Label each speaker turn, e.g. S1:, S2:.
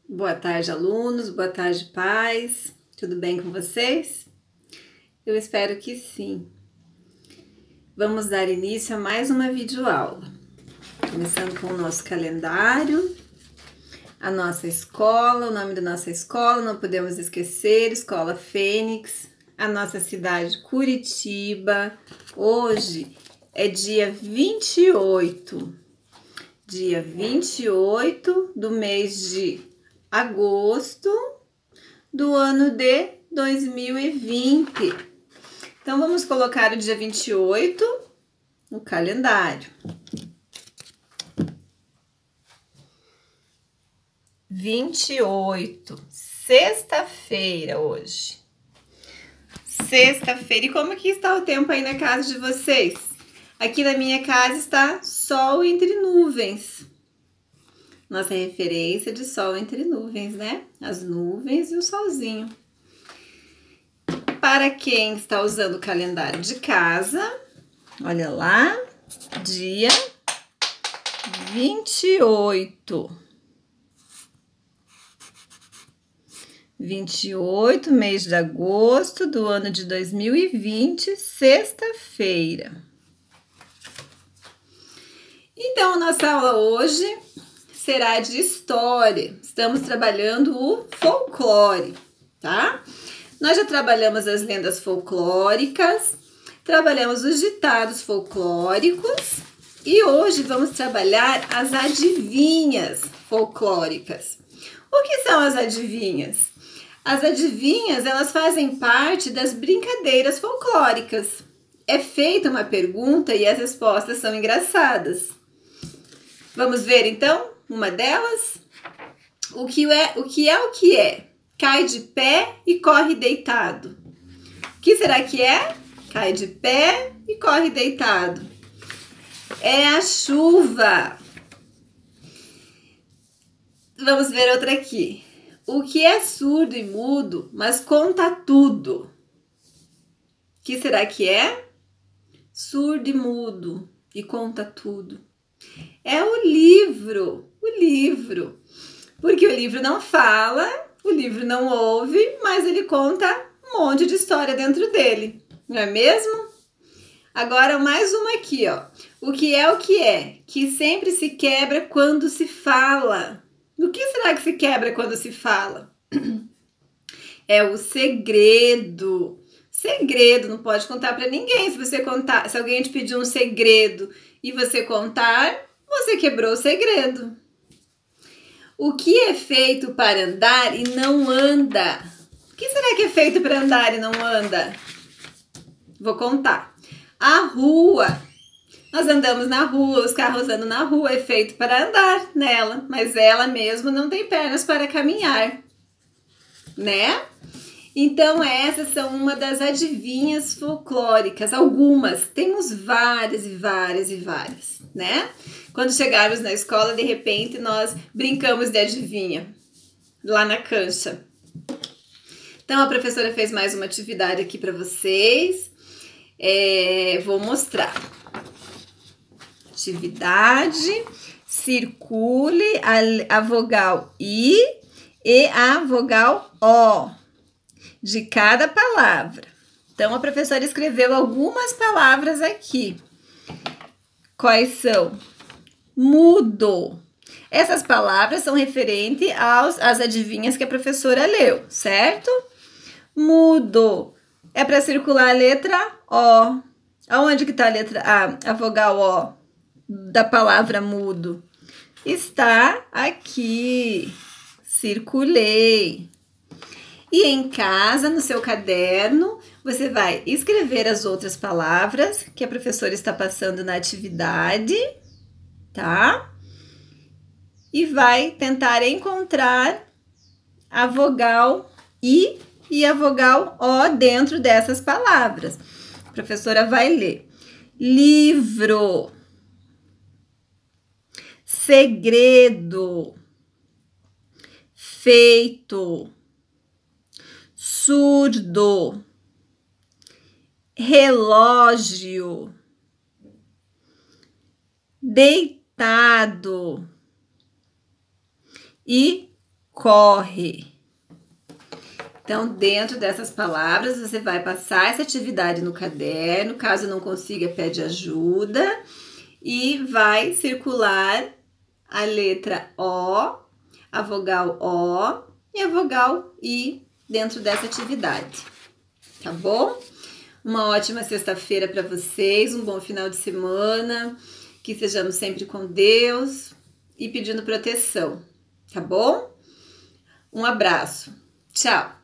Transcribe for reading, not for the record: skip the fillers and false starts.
S1: Boa tarde, alunos, boa tarde, pais. Tudo bem com vocês? Eu espero que sim. Vamos dar início a mais uma videoaula. Começando com o nosso calendário, a nossa escola, o nome da nossa escola, não podemos esquecer, Escola Fênix, a nossa cidade Curitiba. Hoje é dia 28 do mês de agosto do ano de 2020. Então, vamos colocar o dia 28 no calendário. 28, sexta-feira hoje. Sexta-feira. E como que está o tempo aí na casa de vocês? Aqui na minha casa está sol entre nuvens. Nossa referência de sol entre nuvens, né? As nuvens e o solzinho. Para quem está usando o calendário de casa, olha lá, dia 28. 28, mês de agosto do ano de 2020, sexta-feira. Então, a nossa aula hoje será de história. Estamos trabalhando o folclore, tá? Nós já trabalhamos as lendas folclóricas, trabalhamos os ditados folclóricos e hoje vamos trabalhar as adivinhas folclóricas. O que são as adivinhas? As adivinhas, elas fazem parte das brincadeiras folclóricas. É feita uma pergunta e as respostas são engraçadas. Vamos ver então uma delas? O que é? Cai de pé e corre deitado. O que será que é? Cai de pé e corre deitado. É a chuva. Vamos ver outra aqui. O que é surdo e mudo, mas conta tudo? O que será que é? Surdo e mudo e conta tudo. É o livro. Porque o livro não fala, o livro não ouve, mas ele conta um monte de história dentro dele, não é mesmo? Agora mais uma aqui, ó. O que é? Que sempre se quebra quando se fala. O que será que se quebra quando se fala? É o segredo. Segredo, não pode contar para ninguém. Se alguém te pedir um segredo e você contar, você quebrou o segredo. O que é feito para andar e não anda? O que será que é feito para andar e não anda? Vou contar. A rua. Nós andamos na rua, os carros andam na rua, é feito para andar nela, mas ela mesma não tem pernas para caminhar, né? Então, essas são uma das adivinhas folclóricas, algumas, temos várias, né? Quando chegarmos na escola, de repente, nós brincamos de adivinha, lá na cancha. Então, a professora fez mais uma atividade aqui para vocês, vou mostrar. Atividade, circule a vogal I e a vogal O de cada palavra. Então, a professora escreveu algumas palavras aqui. Quais são? Mudo. Essas palavras são referentes às adivinhas que a professora leu, certo? Mudo. É para circular a letra O. Aonde que está a letra A vogal O da palavra mudo? Está aqui. Circulei. E em casa, no seu caderno, você vai escrever as outras palavras que a professora está passando na atividade, tá? E vai tentar encontrar a vogal I e a vogal O dentro dessas palavras. A professora vai ler. Livro. Segredo. Feito. Surdo, relógio, deitado e corre. Então, dentro dessas palavras, você vai passar essa atividade no caderno. Caso não consiga, pede ajuda. E vai circular a letra O, a vogal O e a vogal I dentro dessa atividade. Tá bom? Uma ótima sexta-feira para vocês, um bom final de semana. Que sejamos sempre com Deus e pedindo proteção. Tá bom? Um abraço. Tchau!